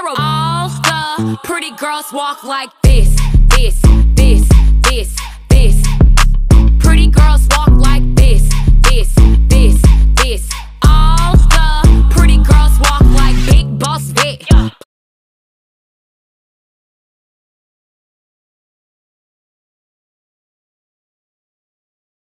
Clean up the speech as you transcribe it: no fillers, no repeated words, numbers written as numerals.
terrible. All the pretty girls walk like this, this, this, this.